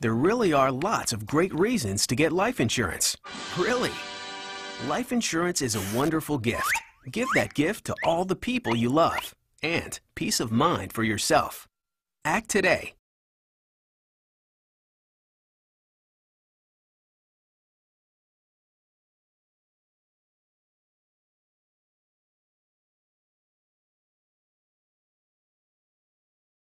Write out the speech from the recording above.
There really are lots of great reasons to get life insurance. Really. Life insurance is a wonderful gift. Give that gift to all the people you love. And peace of mind for yourself. Act today.